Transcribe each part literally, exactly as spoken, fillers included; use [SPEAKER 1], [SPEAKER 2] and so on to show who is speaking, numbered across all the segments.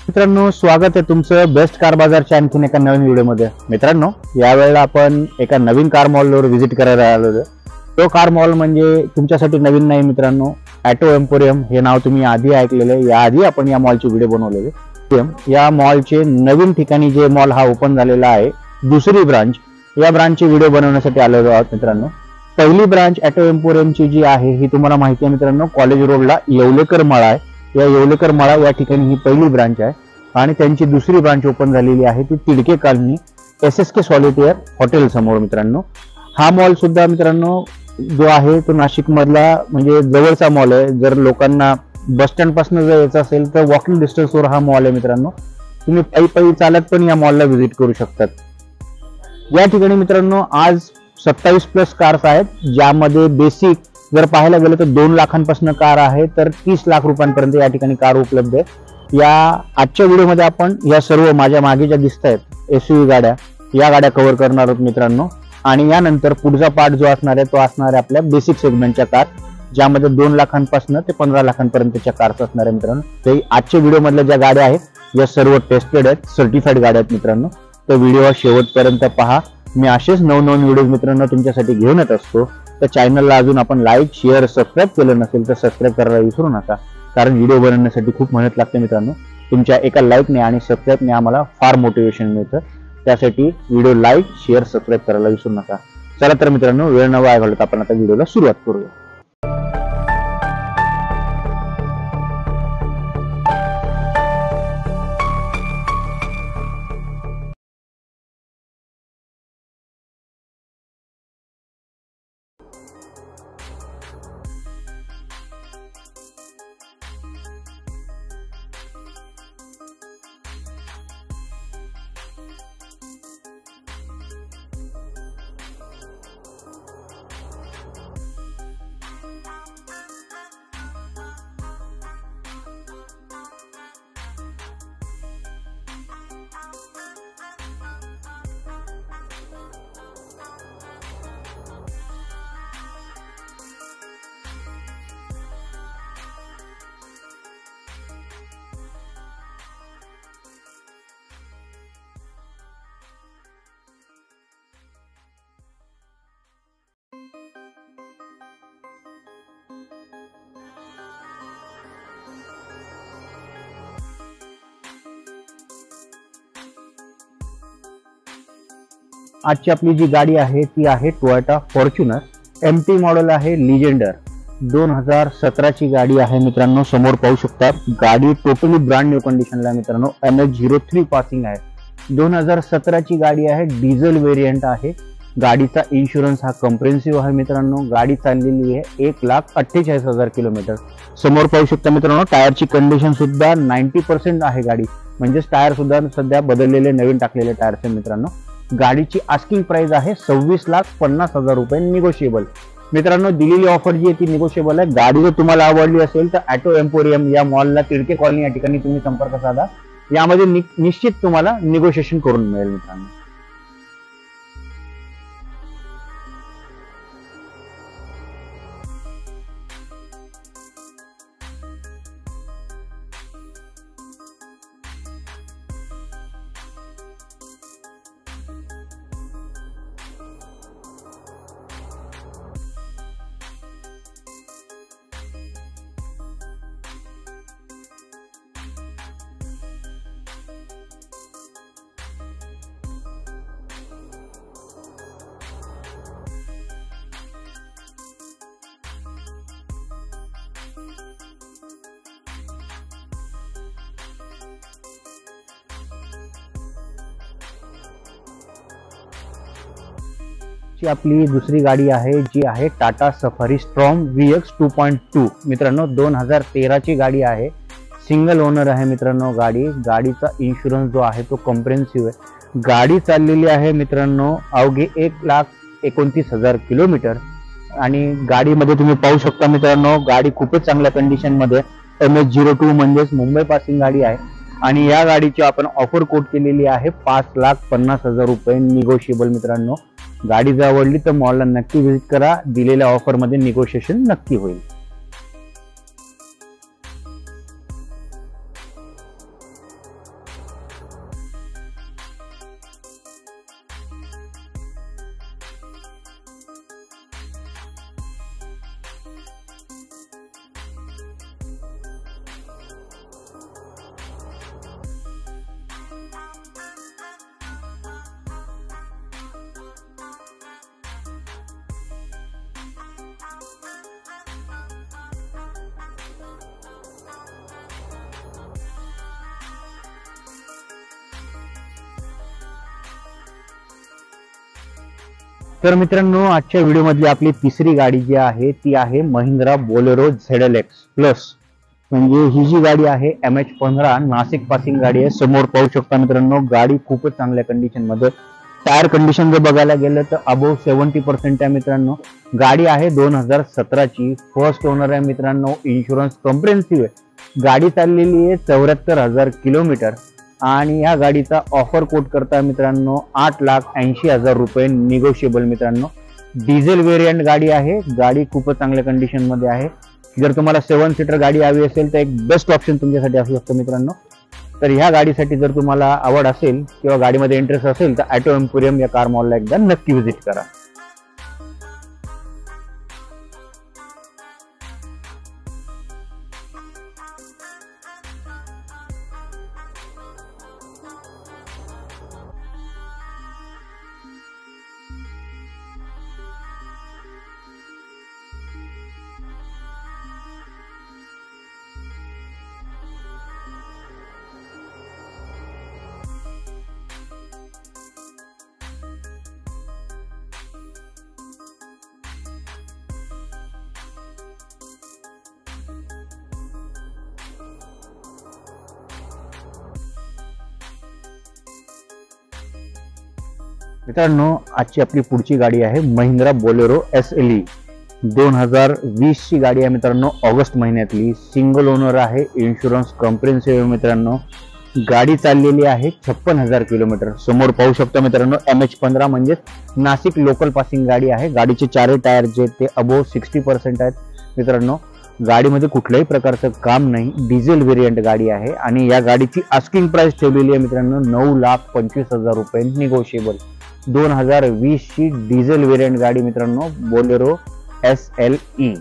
[SPEAKER 1] मित्रांनो, स्वागत आहे तुमचं बेस्ट कार बाजारच्या आणखीन एका नवीन व्हिडिओमध्ये। मित्रांनो, यावेळेला आपण एका नवीन कार मॉलवर व्हिजिट करायला आलो आहोत। तो कार मॉल म्हणजे तुमच्यासाठी नवीन नाही मित्रांनो, ऑटो एम्पोरियम हे नाव तुम्ही आधी ऐकलेलं आहे। याआधी आपण या मॉलचे व्हिडिओ बनवलेले। या मॉलचे नवीन ठिकाणी जे मॉल हा ओपन झालेला आहे, दुसरी ब्रांच, या ब्रांचचे व्हिडिओ बनवण्यासाठी आलेलो आहोत मित्रांनो। पहिली ब्रांच ऑटो एम्पोरियमची जी आहे ही तुम्हाला माहिती आहे मित्रांनो, कॉलेज रोडला येवलेकर मळा आहे। या येवलेकर मळा या ठिकाणी ही पहिली ब्रांच आहे आणि त्यांची दुसरी ब्रांच ओपन झालेली आहे ती Tidke colony S S K solitaire hotel समोर मित्रांनो। हा मॉल सुद्धा मित्रांनो जो आहे तो नाशिक मधला म्हणजे जवळचा मॉल आहे। जर लोकांना बस स्टँड पासून जर यायचं असेल तर वॉकिंग डिस्टन्सवर हा मॉल आहे मित्रांनो। तुम्ही पायी पायी चालत पण या मॉलला व्हिजिट करू शकतात। या ठिकाणी मित्रांनो आज सत्तावीस प्लस कार्स आहेत, ज्यामध्ये बेसिक जर पाहायला गेलं तर दोन लाखांपासून कार आहे तर तीस लाख रुपयांपर्यंत या ठिकाणी कार उपलब्ध आहे। या आजच्या व्हिडिओमध्ये आपण या सर्व माझ्या मागे ज्या दिसत आहेत एसयूव्ही गाड्या, या गाड्या कव्हर करणार आहोत मित्रांनो। आणि यानंतर पुढचा पार्ट जो असणार आहे तो असणार आहे आपल्या बेसिक सेगमेंटच्या कार, ज्यामध्ये दोन लाखांपासून ते पंधरा लाखांपर्यंतच्या कार्स असणार आहे मित्रांनो। ते आजच्या व्हिडिओ मधल्या ज्या गाड्या आहेत या सर्व टेस्टेड आहेत, सर्टिफाईड गाड्या आहेत मित्रांनो। तर व्हिडिओ शेवटपर्यंत पहा। मी असेच नवनवीन व्हिडिओ मित्रांनो तुमच्यासाठी घेऊन येत असतो। तर चॅनलला अजून आपण लाईक शेअर सबस्क्राईब केलं नसेल तर सबस्क्राईब करायला विसरू नका, कारण व्हिडिओ बनवण्यासाठी खूप मेहनत लागते मित्रांनो। तुमच्या एका लाईकने आणि सबस्क्राईबने आम्हाला फार मोटिवेशन मिळतं, त्यासाठी व्हिडिओ लाईक शेअर सबस्क्राईब करायला विसरू नका। चला तर मित्रांनो, वेळ न वाया घालवता आपण आता व्हिडिओला सुरुवात करूया। आजची आपली जी गाडी आहे ती आहे Toyota Fortuner M T model आहे, लिजेंडर दोन हजार सतरा ची गाडी आहे मित्रांनो। समोर पाहू शकता गाडी टोटली ब्रँड न्यू कंडिशनला आहे मित्रांनो। M H zero three passing आहे, दोन हजार सतरा ची गाडी आहे, डिझेल व्हेरियंट आहे। गाडीचा इन्शुरन्स हा कम्प्रेन्सिव्ह आहे मित्रांनो। गाडी चाललेली आहे एक लाख अठ्ठेचाळीस हजार किलोमीटर। समोर पाहू शकता मित्रांनो टायरची कंडिशन सुद्धा नाईन्टी पर्सेंट आहे गाडी, म्हणजेच टायर सुद्धा सध्या बदललेले नवीन टाकलेले टायर्स आहे मित्रांनो। गाडीची आस्किंग प्राइस आहे सव्वीस लाख पन्नास हजार रुपये, निगोशिएबल मित्रांनो। दिलेली ऑफर जी आहे ती निगोशिएबल आहे। गाडी जर तुम्हाला आवडली असेल तर ऑटो एम्पोरियम या मॉलला तिडके कॉलनी या ठिकाणी तुम्ही संपर्क साधा, यामध्ये नि, निश्चित तुम्हाला निगोशिएशन करून मिळेल मित्रांनो। ची आपली दुसरी गाडी आहे जी आहे Tata Safari Storme V X two point two मित्रांनो। दोन हजार तेरा ची गाडी आहे, सिंगल ओनर आहे मित्रांनो गाडी। गाडीचा इन्शुरन्स जो आहे तो कम्प्रेन्सिव्ह आहे। गाडी चाललेली आहे मित्रांनो अवघे एक लाख एकोणतीस हजार किलोमीटर आणि गाडीमध्ये तुम्ही पाहू शकता मित्रांनो गाडी खूपच चांगल्या कंडिशन मध्ये एम एच झिरो टू म्हणजेच मुंबई पासिंग गाडी आहे आणि या गाडीची आपण ऑफर कोट केलेली आहे पाच लाख पन्नास हजार रुपये, निगोशिएबल मित्रांनो। गाडी जर आवडली तर मॉलला नक्की व्हिजिट करा, दिलेल्या ऑफर मध्ये निगोशिएशन नक्की होईल। तर मित्रांनो, आजच्या व्हिडिओमधली आपली तिसरी गाडी जी आहे ती आहे Mahindra Bolero Z L X plus. म्हणजे ही जी गाडी आहे एम एच पंधरा नाशिक पासिंग गाडी आहे. समोर पाहू शकता मित्रांनो, गाडी खूपच चांगल्या कंडिशन मध्ये. टायर कंडिशन जर बघायला गेलं तर अबोव सेव्हन्टी पर्सेंट आहे मित्रांनो. गाडी आहे दोन हजार सतराची, फर्स्ट ओनर आहे मित्रांनो. इन्शुरन्स कॉम्प्रिहेन्सिव्ह आहे. गाडी चाललेली आहे चौऱ्याहत्तर हजार किलोमीटर आणि या गाडीचा ऑफर कोट करता मित्रांनो आठ लाख ऐंशी हजार रुपये निगोशिएबल मित्रांनो. डिझेल वेरियंट गाडी आहे. गाडी खूपच चांगल्या कंडिशन मध्ये आहे. जर तुम्हाला सेव्हन सीटर गाडी हवी असेल तर एक बेस्ट ऑप्शन तुमच्यासाठी असू शकतो मित्रांनो. तर ह्या गाडीसाठी जर तुम्हाला आवड असेल किंवा गाडीमध्ये इंटरेस्ट असेल तर ऑटो एम्पोरियम या कार मॉलला एकदा नक्की व्हिजिट करा. मित्रांनो, आजची आपली पुढची गाडी आहे Mahindra Bolero S L E. दोन हजार वीस ची गाडी आहे मित्रांनो. ऑगस्ट महिन्यातली, सिंगल ओनर आहे. इन्शुरन्स कॉम्प्रिहेन्सिव्ह मित्रांनो. गाडी चाललेली आहे छप्पन हजार किलोमीटर. समोर पाहू शकता मित्रांनो, एम एच पंधरा म्हणजे नाशिक लोकल पासिंग गाडी आहे. गाडीचे चारही टायर जे ते अबोव सिक्स्टी पर्सेंट आहेत मित्रांनो. गाडीमध्ये कुठल्याही प्रकारचं काम नाही. डिझेल व्हेरियंट गाडी आहे आणि या गाडीची आस्किंग प्राइस ठेवलेली आहे मित्रांनो नऊ लाख पंचवीस हजार रुपये निगोशिएबल. दोन हजार वीस ची डिझेल व्हेरियंट गाडी मित्रांनो, बोलेरो एस एल ई.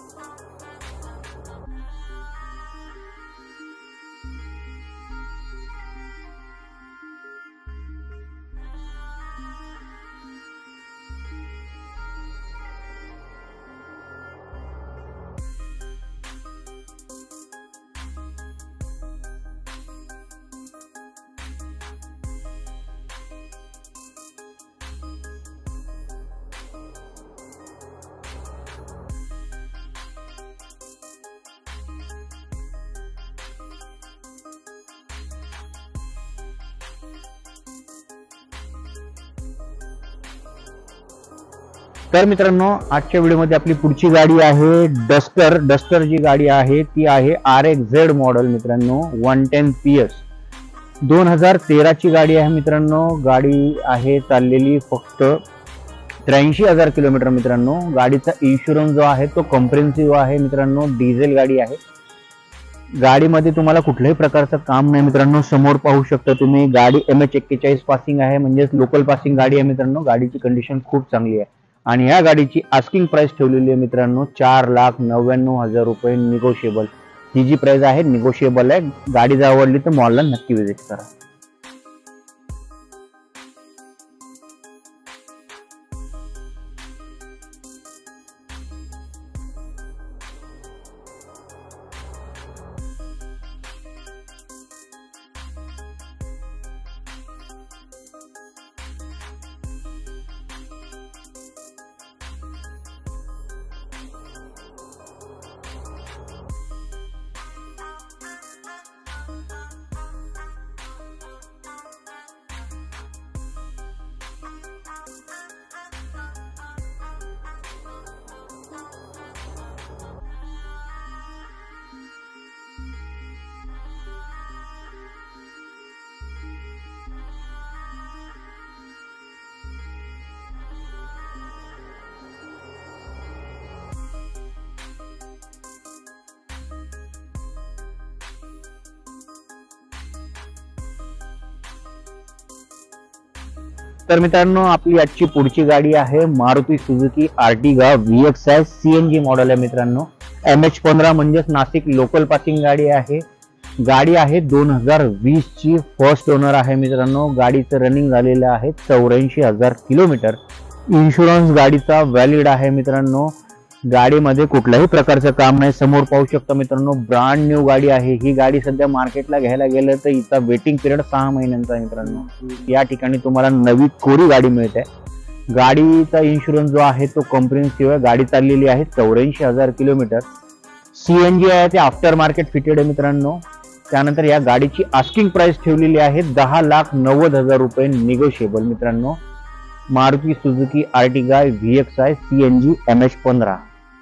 [SPEAKER 1] तर मित्रांनो, आजच्या व्हिडिओमध्ये आपली पुढची गाडी आहे डस्टर. डस्टर जी गाडी आहे ती आहे आर एक्स झेड मॉडेल मित्रांनो, वन टेन पी एस. दोन हजार तेरा ची गाडी आहे मित्रांनो. गाडी आहे चाललेली फक्त त्र्याऐंशी हजार किलोमीटर मित्रांनो. गाडीचा इन्शुरन्स जो आहे तो कॉम्प्रिहेन्सिव्ह आहे मित्रांनो. डिझेल गाडी आहे. गाडीमध्ये तुम्हाला कुठल्याही प्रकारचं काम नाही मित्रांनो. समोर पाहू शकता तुम्ही, गाडी एम एच एक्केचाळीस पासिंग आहे, म्हणजेच लोकल पासिंग गाडी आहे मित्रांनो. गाडीची कंडिशन खूप चांगली आहे आणि या गाडीची आस्किंग प्राइस ठेवलेली आहे मित्रांनो चार लाख नव्याण्णव हजार रुपये निगोशिएबल. ही जी प्राइस आहे निगोशिएबल आहे. गाडी जर आवडली तर मॉलला नक्की व्हिजिट करा. तर मित्रांनो, आपली आजची पुढची गाडी आहे Maruti Suzuki Ertiga V X I CNG model आहे मित्रांनो. एम एच पंधरा म्हणजेच नाशिक लोकल पासिंग गाडी आहे. गाडी आहे दोन हजार वीस ची, फर्स्ट ओनर आहे मित्रांनो. गाडीचं रनिंग झालेलं आहे चौऱ्याऐंशी हजार किलोमीटर. इन्शुरन्स गाडीचा व्हॅलिड आहे मित्रांनो. गाडीमध्ये कुठल्याही प्रकारचं काम नाही. समोर पाहू शकता मित्रांनो, ब्रँड न्यू गाडी आहे. ही गाडी सध्या मार्केटला घ्यायला गेलं तर हिचा वेटिंग पिरियड सहा महिन्यांचा आहे मित्रांनो. या ठिकाणी तुम्हाला नवी कोरी गाडी मिळते. गाडीचा इन्शुरन्स जो आहे तो कॉम्प्रिहेन्सिव्ह आहे. गाडी चाललेली आहे चौऱ्याऐंशी हजार किलोमीटर. सीएनजी आहे ते आफ्टर मार्केट फिटेड आहे मित्रांनो. त्यानंतर या गाडीची आस्किंग प्राइस ठेवलेली आहे दहा लाख नव्वद हजार रुपये निगोशिएबल मित्रांनो. Maruti Suzuki Ertiga V X I CNG M H पंधरा.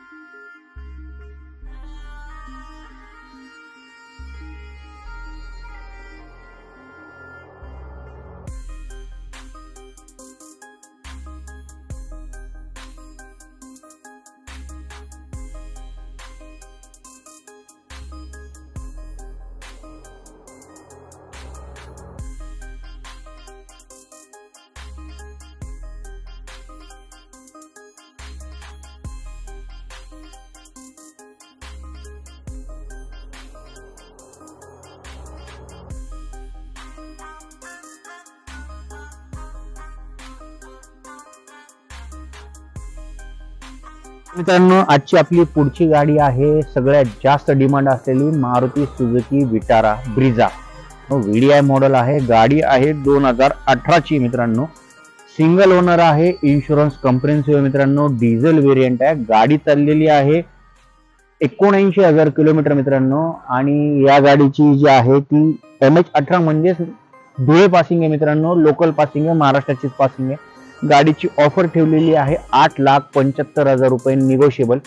[SPEAKER 1] मित्रांनो आजची आपली पुढची गाडी आहे सगळ्यात जास्त डिमांड असलेली Maruti Suzuki Vitara Brezza. VDI model आहे. गाडी आहे दोन हजार अठरा ची मित्रांनो. सिंगल ओनर आहे. इन्शुरन्स कॉम्प्रिहेन्सिव्ह मित्रांनो. डिझेल व्हेरियंट आहे. गाडी चाललेली आहे एकोणऐंशी हजार किलोमीटर मित्रांनो. आणि या गाडीची जी आहे ती एम एच अठरा म्हणजे धुळे पासिंग आहे मित्रांनो. लोकल पासिंग आहे. महाराष्ट्राचीच पासिंग आहे. गाडीची ऑफर ठेवलेली आहे आठ लाख पंच्याहत्तर हजार रुपये निगोशिएबल.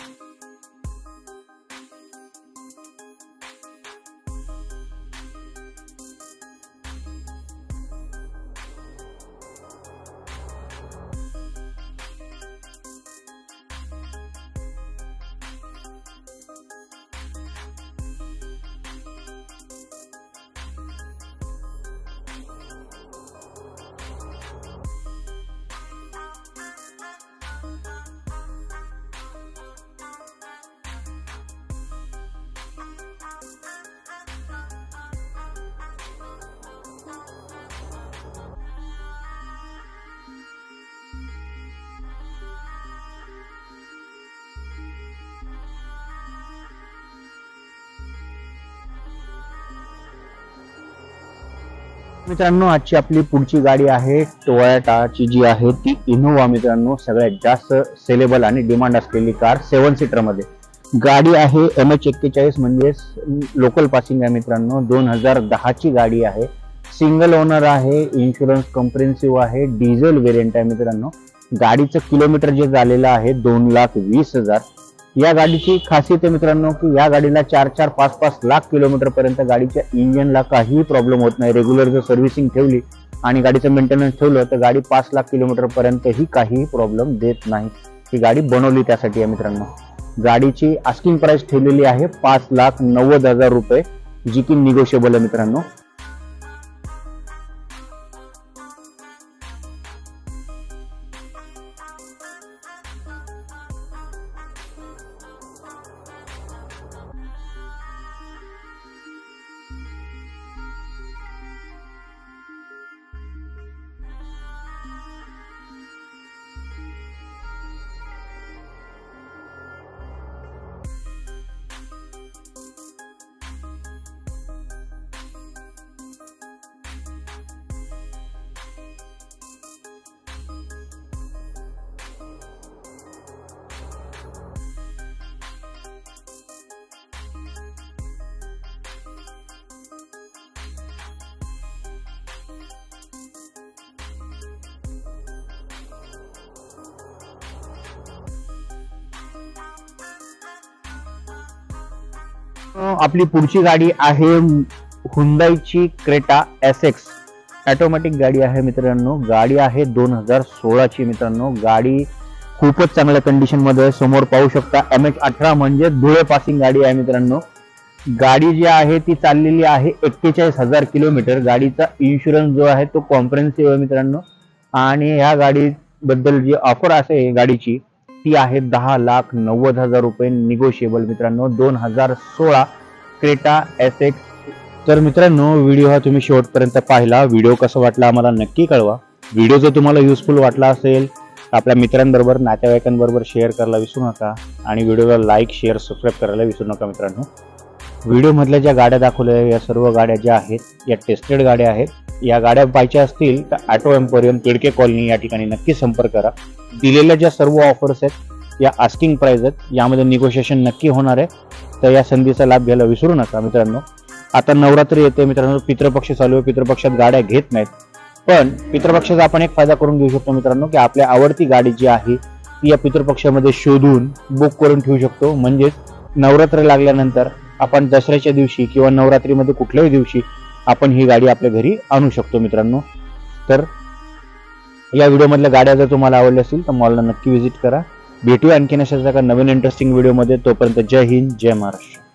[SPEAKER 1] मित्रांनो आजची आपली पुढची गाडी आहे टोयोटाची जी आहे ती इनोवा मित्रांनो. सगळ्यात जास्त सेलेबल आणि डिमांड असलेली कार सेवन सीटर मध्ये. गाडी आहे एम एच एक्केचाळीस म्हणजे लोकल पासिंग आहे मित्रांनो. दोन हजार दहा ची गाडी आहे. सिंगल ओनर आहे. इन्शुरन्स कॉम्प्रिहेन्सिव्ह आहे. डिझेल व्हेरियंट आहे मित्रांनो. गाडीचं किलोमीटर जे झालेलं आहे दोन लाख वीस हजार. या गाडीची खासियत आहे मित्रांनो की या गाडीला चार चार पाच पाच लाख किलोमीटर पर्यंत गाडीच्या इंजिनला काहीही प्रॉब्लेम होत नाही. रेग्युलर जर सर्व्हिसिंग ठेवली आणि गाडीचं मेंटेनन्स ठेवलं तर गाडी पाच लाख किलोमीटर पर्यंतही काहीही प्रॉब्लेम देत नाही. ही गाडी बनवली त्यासाठी आहे मित्रांनो. गाडीची आस्किंग प्राइस ठेवलेली आहे पाच लाख नव्वद हजार रुपये जी की निगोशिएबल आहे मित्रांनो. आपली पुढची गाडी आहे हुंदाईची क्रेटा एस एक्स. ऑटोमॅटिक गाडी आहे मित्रांनो. गाडी आहे दोन हजार सोळा ची मित्रांनो. गाडी खूपच चांगल्या कंडिशन मध्ये समोर पाहू शकता. एम एच अठरा म्हणजे धुळे पासिंग गाडी आहे मित्रांनो. गाडी जी आहे ती चाललेली आहे एक्केचाळीस हजार किलोमीटर. गाडीचा इन्शुरन्स जो आहे तो कॉम्प्रिहेन्सिव्ह आहे मित्रांनो. आणि ह्या गाडी बद्दल जी ऑफर आहे गाडीची ती आहे दहा लाख नव्वद हजार रुपये निगोशिएबल मित्रांनो. दोन हजार सोळा क्रेटा एस एक्स. तर मित्रांनो व्हिडिओ हा तुम्ही शेवटपर्यंत पाहिला. व्हिडिओ कसा वाटला आम्हाला नक्की कळवा. व्हिडिओ जर तुम्हाला युजफुल वाटला असेल आपल्या मित्रांबरोबर नातेवाईकांबरोबर शेअर करायला विसरू नका. आणि व्हिडिओला लाईक शेअर सबस्क्राईब करायला विसरू नका मित्रांनो. व्हिडिओ मधल्या ज्या गाड्या दाखवल्या या सर्व गाड्या ज्या आहेत या टेस्टेड गाड्या आहेत. या गाड्या पाहिजे असतील तर ऑटो एम्पोरियम पेडके कॉलनी या ठिकाणी नक्की संपर्क करा. दिलेल्या ज्या सर्व ऑफर्स आहेत या आस्किंग प्राइस आहेत, यामध्ये निगोशिएशन नक्की होणार आहे. तर या संधीचा लाभ घ्यायला विसरू नका मित्रांनो. आता नवरात्री येते मित्रांनो, पितृपक्ष चालू आहे, पितृपक्षात गाड्या घेत नाहीत, पण पितृपक्षाचा आपण एक फायदा करून घेऊ शकतो मित्रांनो की आपल्या आवडती गाडी जी आहे ती या पितृपक्षामध्ये शोधून बुक करून ठेवू शकतो. म्हणजेच नवरात्र लागल्यानंतर आपण दसऱ्याच्या दिवशी किंवा नवरात्रीमध्ये कुठल्याही दिवशी आपण ही गाडी आपल्या घरी आणू शकतो मित्रांनो. तर या व्हिडिओमधल्या गाड्या जर तुम्हाला आवडल्या असतील तर मॉलला नक्की व्हिजिट करा. भेटूया आणखीन अशाच एका नवीन इंटरेस्टिंग व्हिडिओमध्ये. तोपर्यंत जय हिंद, जय महाराष्ट्र.